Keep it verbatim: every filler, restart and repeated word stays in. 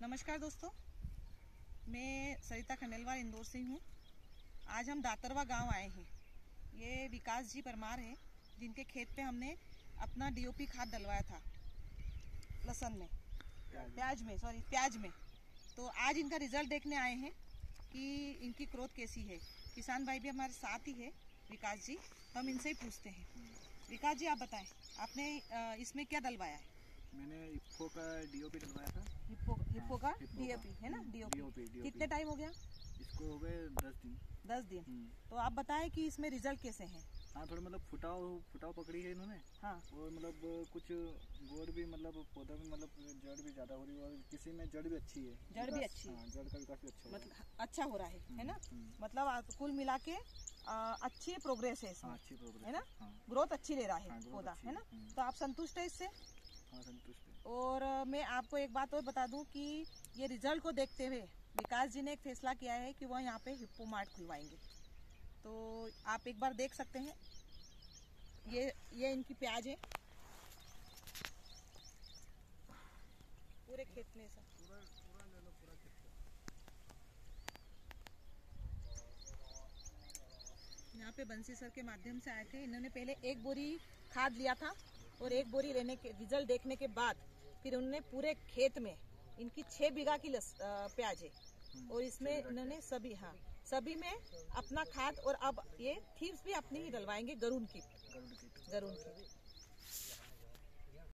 नमस्कार दोस्तों, मैं सरिता खंडेलवाल इंदौर से हूँ। आज हम दातरवा गांव आए हैं। ये विकास जी परमार हैं, जिनके खेत पे हमने अपना डीओपी खाद डलवाया था लहसुन में, प्याज में सॉरी प्याज में। तो आज इनका रिजल्ट देखने आए हैं कि इनकी ग्रोथ कैसी है। किसान भाई भी हमारे साथ ही है, विकास जी। तो हम इनसे ही पूछते हैं। विकास जी, आप बताएं, आपने इसमें क्या डलवाया है? मैंने इफ्को का डीओपी डलवाया था। हिप्पो हिप्पो का हिप्पो डीएपी है ना? डीओपी कितने टाइम हो गया? इसको हो गए दस दिन। दस दिन। तो आप बताएं कि इसमें रिजल्ट कैसे हैं? हाँ, थोड़ा मतलब फुटाव फुटाव पकड़ी है इन्होंने। हाँ। और मतलब कुछ गोड़ भी मतलब पौधा में मतलब जड़ भी ज्यादा हो रही है और किसी में जड़ भी अच्छी है। जड़ भी अच्छी है। हाँ, जड़ का विकास भी अच्छा हो मतलब अच्छा हो रहा है, है ना? मतलब कुल मिला के अच्छी प्रोग्रेस है इसमें। हाँ, अच्छी प्रोग्रेस है ना? हाँ। ग्रोथ अच्छी ले रहा है हाँ, पौधा, है ना? तो आप संतुष्ट है इससे? हाँ, संतुष्ट है। और मैं आपको एक बात और बता दूं कि ये रिजल्ट को देखते हुए विकास जी ने एक फैसला किया है कि वह यहाँ पे हिप्पो मार्ट खुलवाएंगे। तो आप एक बार देख सकते हैं, ये ये इनकी प्याज है पूरे खेत में। ऐसा पूरा पूरा ले लो, पूरा खेत। यहाँ पे बंसी सर के माध्यम से आए थे। इन्होंने पहले एक बोरी खाद लिया था और एक बोरी लेने के रिजल्ट देखने के बाद फिर उन्होंने पूरे खेत में इनकी छह बीघा की प्याज है और इसमें इन्होंने सभी हाँ सभी में अपना खाद और अब ये थीव्स भी अपनी ही डलवाएंगे, गरुड़ की गरुड़ की